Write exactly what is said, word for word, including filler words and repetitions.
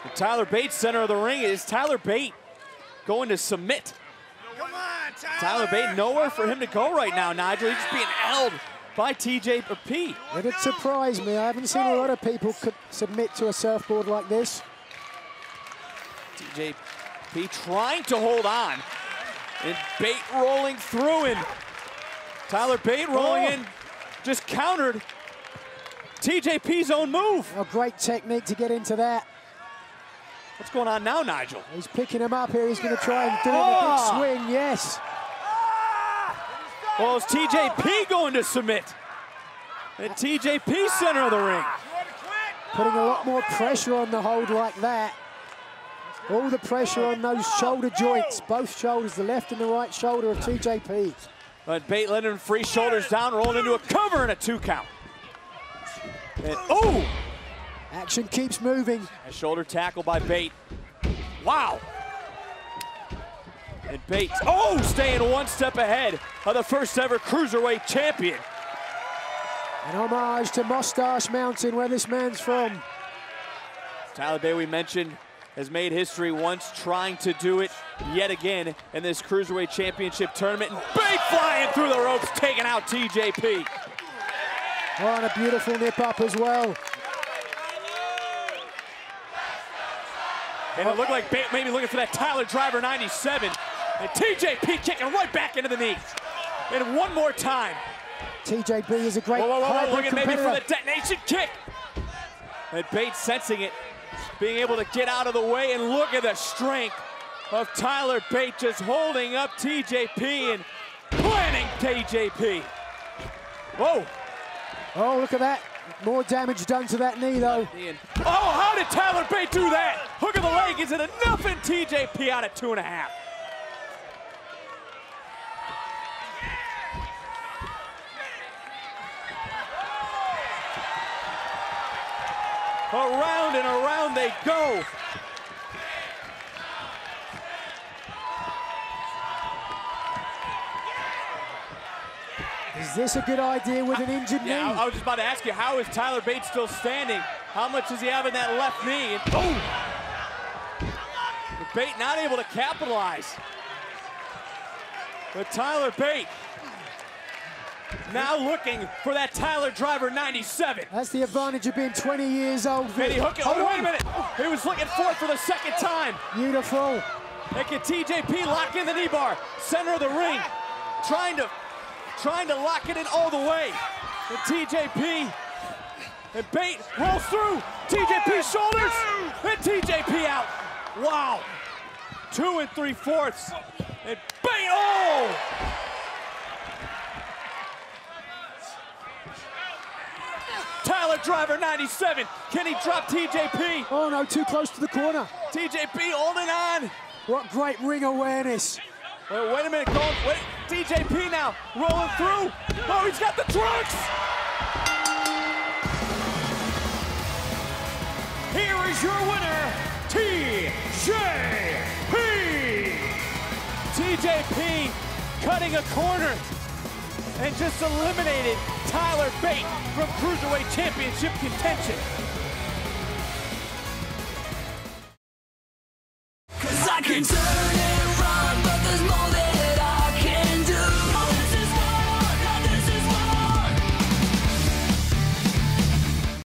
The Tyler Bate, center of the ring. Is Tyler Bate going to submit? Come on, Tyler. Tyler Bate, nowhere for him to go right now, Nigel. He's just being held by T J P. It'd surprise me. I haven't seen a lot of people could submit to a surfboard like this. T J P trying to hold on. And Bate rolling through, and Tyler Bate rolling oh. in, just countered T J P's own move. A great technique to get into that. What's going on now, Nigel? He's picking him up here. He's going to try and do oh. a big swing, yes. Well, it's T J P going to submit. And T J P center of the ring. Putting a lot more pressure on the hold like that. All the pressure on those shoulder joints, both shoulders, the left and the right shoulder of T J P. But Bate letting him free, shoulders down, rolling into a cover and a two count. And oh! Action keeps moving. A shoulder tackle by Bate. Wow! And Bate, oh, staying one step ahead of the first ever Cruiserweight champion. An homage to Mustache Mountain, where this man's from. Tyler Bate, we mentioned, has made history once, trying to do it yet again in this Cruiserweight Championship tournament. And Bate flying through the ropes, taking out T J P. Oh, and a beautiful nip up as well. And it looked like Bate maybe looking for that Tyler Driver ninety-seven. And T J P kicking right back into the knee. And one more time. T J P is a great whoa, whoa, whoa, hybrid looking maybe competitor. for the detonation kick. And Bate sensing it, being able to get out of the way, and look at the strength of Tyler Bate just holding up T J P and planting T J P. Whoa. Oh, look at that. More damage done to that knee, though. Oh, how did Tyler Bate do that? Hook of the leg, is it enough? And T J P out at two and a half. Around and around they go. Is this a good idea with an injured yeah, knee? I was just about to ask you, how is Tyler Bate still standing? How much does he have in that left knee? And, oh! But Bate not able to capitalize. But Tyler Bate now looking for that Tyler Driver ninety-seven. That's the advantage of being twenty years old. And he hook it. Oh, wait a minute. He was looking for it for the second time. Beautiful. And can T J P lock in the knee bar? Center of the ring. Trying to, trying to lock it in all the way. And T J P and Bate rolls through. T J P shoulders. And T J P out. Wow. Two and three fourths. And Bate, oh! Tyler Driver ninety-seven. Can he drop T J P? Oh no, too close to the corner. T J P holding on. What great ring awareness. Wait, wait a minute, going, wait, T J P now rolling through. Oh, he's got the trunks. Here is your winner, T J P. T J P cutting a corner and just eliminated Tyler Bate from Cruiserweight Championship contention.